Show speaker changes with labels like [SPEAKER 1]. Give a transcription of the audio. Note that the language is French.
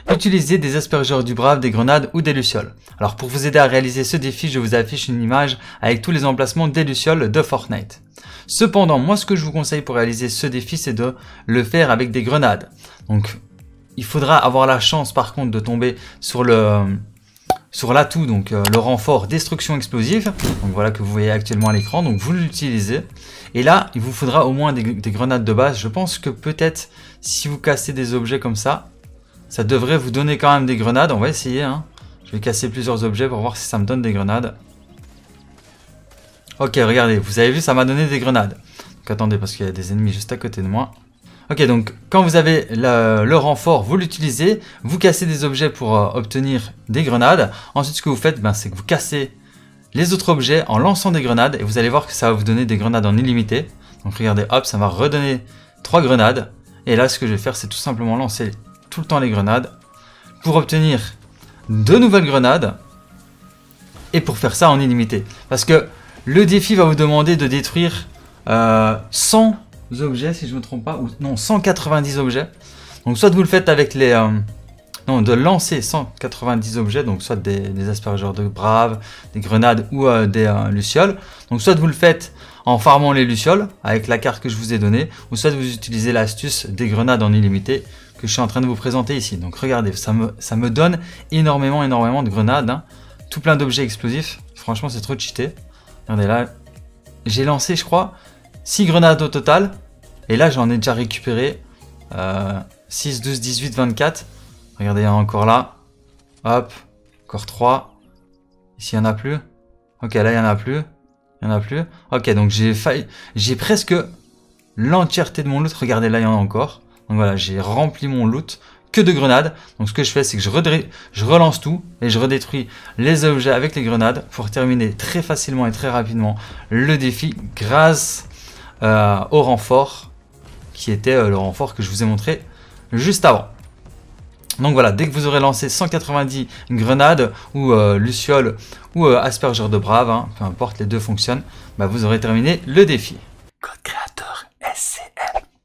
[SPEAKER 1] Utilisez des aspergeurs du brave, des grenades ou des lucioles. Alors pour vous aider à réaliser ce défi, je vous affiche une image avec tous les emplacements des lucioles de Fortnite. Cependant, moi ce que je vous conseille pour réaliser ce défi, c'est de le faire avec des grenades. Donc il faudra avoir la chance par contre de tomber sur l'atout, donc le renfort destruction explosive, donc voilà que vous voyez actuellement à l'écran, donc vous l'utilisez. Et là, il vous faudra au moins des grenades de base. Je pense que peut-être si vous cassez des objets comme ça devrait vous donner quand même des grenades. On va essayer, hein. Je vais casser plusieurs objets pour voir si ça me donne des grenades. Ok, regardez, vous avez vu, ça m'a donné des grenades. Donc attendez, parce qu'il y a des ennemis juste à côté de moi. Ok, donc quand vous avez le renfort, vous l'utilisez, vous cassez des objets pour obtenir des grenades. Ensuite, ce que vous faites, c'est que vous cassez les autres objets en lançant des grenades et vous allez voir que ça va vous donner des grenades en illimité. Donc regardez, hop, ça va redonner 3 grenades. Et là, ce que je vais faire, c'est tout simplement lancer tout le temps les grenades pour obtenir de nouvelles grenades et pour faire ça en illimité. Parce que le défi va vous demander de détruire 100 objets, si je ne me trompe pas, ou non, 190 objets. Donc soit vous le faites avec les... non, de lancer 190 objets, donc soit des aspergeurs de brave, des grenades ou des lucioles. Donc soit vous le faites en farmant les lucioles avec la carte que je vous ai donnée, ou soit vous utilisez l'astuce des grenades en illimité que je suis en train de vous présenter ici. Donc regardez, ça me donne énormément de grenades, hein. Tout plein d'objets explosifs. Franchement, c'est trop cheaté. Regardez là, j'ai lancé, je crois, 6 grenades au total. Et là, j'en ai déjà récupéré 6, 12, 18, 24. Regardez, il y en a encore là. Hop, encore 3. Ici, il n'y en a plus. Ok, là, il n'y en a plus. Il n'y en a plus. Ok, donc j'ai presque l'entièreté de mon loot. Regardez, là, il y en a encore. Donc voilà, j'ai rempli mon loot que de grenades. Donc ce que je fais, c'est que je relance tout et je redétruis les objets avec les grenades pour terminer très facilement et très rapidement le défi grâce au renfort qui était le renfort que je vous ai montré juste avant. Donc voilà, dès que vous aurez lancé 190 grenades ou lucioles ou aspergeurs de brave, hein, peu importe, les deux fonctionnent, vous aurez terminé le défi. Code créateur SCF.